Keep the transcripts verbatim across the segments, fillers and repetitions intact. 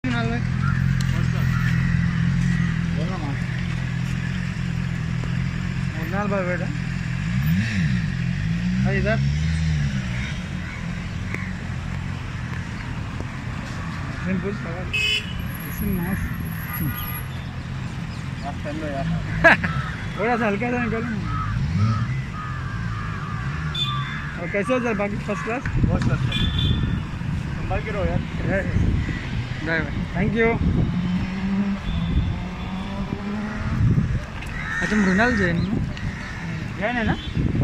भाई बेटा इधर थोड़ा सा हल्का सा निकल। और कैसे हो सर बाकी फर्स्ट क्लास? बहुत क्लास संभाल के रहो यार। Bye bye, thank you. अच्छा मृणाल जैन जैन है ना?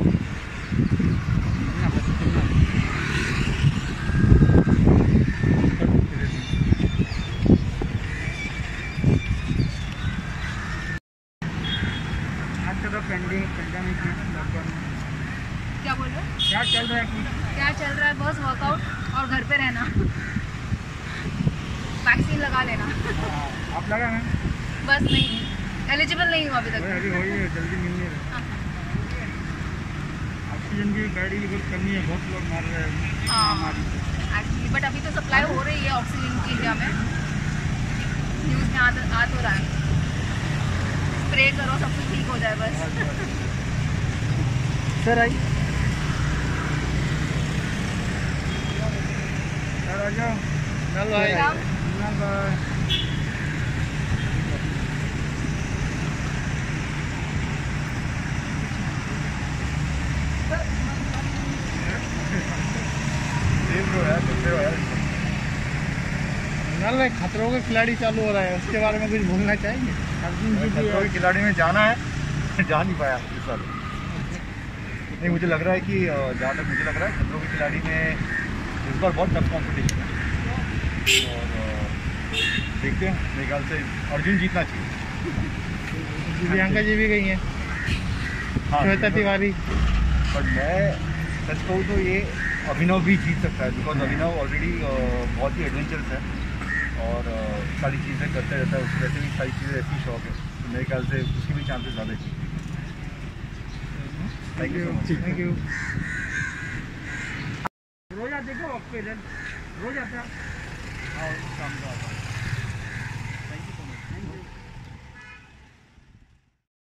पेंडिंग पेंडेमिक लॉकडाउन क्या बोल रहे हो? क्या चल रहा है? क्या चल रहा है? बस वर्कआउट और घर पे रहना। वैक्सीन लगा लेना। आप लगा ना? बस नहीं, एलिजिबल नहीं हुआ अभी तक। अभी हो ही है, जल्दी मिलने है। ऑक्सीजन की गाड़ी की बहुत कमी है, बहुत लोग मार रहे हैं। हाँ एक्चुअली, बट अभी तो सप्लाई हो रही है ऑक्सीजन की इंडिया में। न्यूज़ में आ तो आ तो रहा है। स्प्रे करो सब कुछ ठीक हो जाए बस। सर आई सर आ जाओ। नल भाई नल भाई नल भाई खतरों के खिलाड़ी चालू हो रहा है, उसके बारे में कुछ बोलना चाहेंगे? खतरों के खिलाड़ी में जाना है, जा नहीं पाया इस साल। नहीं मुझे लग रहा है कि जहाँ तक मुझे लग रहा है खतरों के खिलाड़ी में इस बार बहुत टफ कॉम्पिटिशन है और देखते हैं। मेरे ख्याल से अर्जुन जीतना चाहिए। प्रियंका जी भी गई हैं, हाँ श्वेता तिवारी। बट मैं सच कहूँ तो ये अभिनव भी जीत सकता है, बिकॉज अभिनव ऑलरेडी बहुत ही एडवेंचरस है और सारी चीज़ें करते रहता है। उसकी वैसे भी सारी चीज़ें ऐसी शौक है, तो मेरे ख्याल से उसकी भी चांसेस ज़्यादा चाहिए। Thank you so much. Thank you. रोज आते देखो आपके इधर रोज आता है। हाँ शाम को आता है।